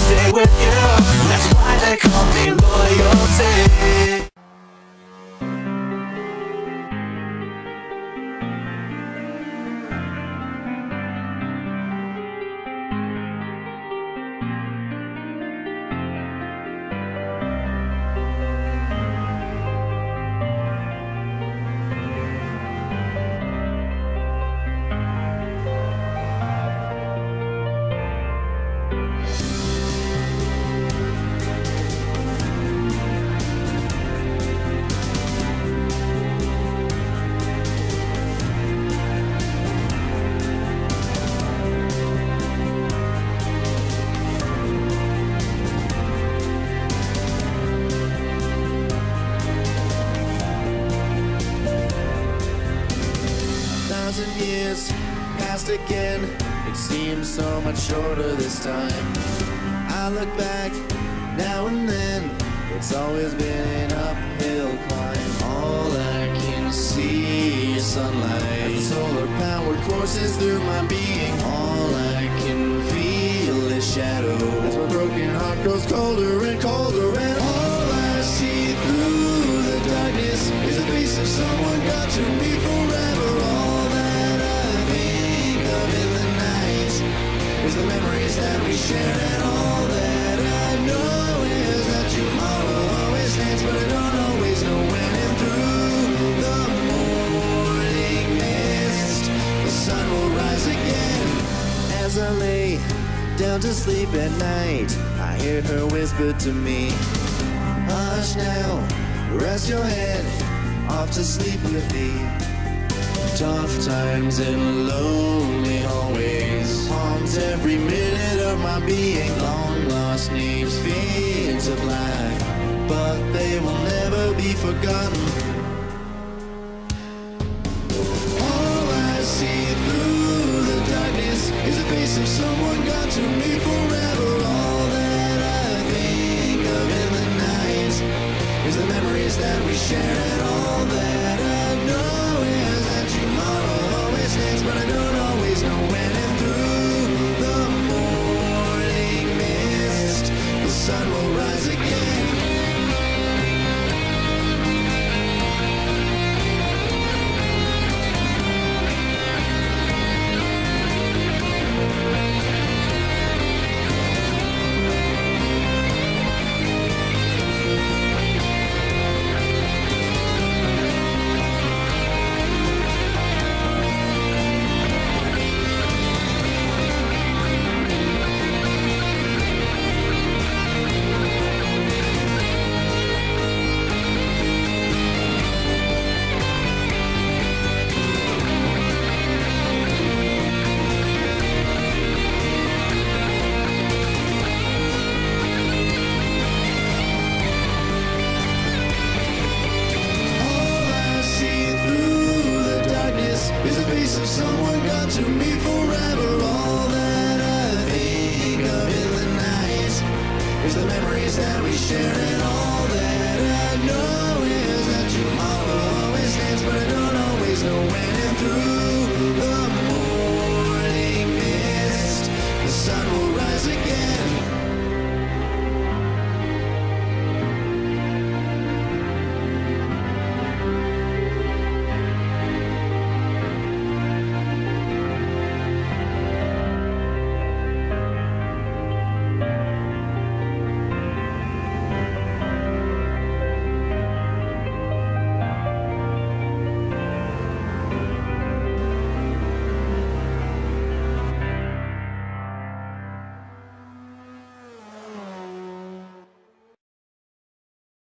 stay with you. That's why they call me loyalty. Years passed again, it seems so much shorter this time. I look back now and then, it's always been an uphill climb. All I can see is sunlight, solar powered courses through my being. All I can feel is shadow as my broken heart grows colder and colder. And all I see through the darkness is the face of someone got to be forever. All is the memories that we share, and all that I know is that tomorrow always stands, but I don't always know when. And through the morning mist, the sun will rise again. As I lay down to sleep at night, I hear her whisper to me, hush now, rest your head, off to sleep with me. Tough times and lonely hallways haunt every minute of my being. Long lost names fade to black, but they will never be forgotten. All I see through the darkness is the face of someone gone to me forever. All that I think of in the night is the memories that we share, and all that I know is that tomorrow always stands, but I don't always know when. And through the morning mist, the sun will rise again. Of someone got to me forever. All that I think of in the night is the memories that we share, and all that I know is that tomorrow always stands, but I don't always know when. And through the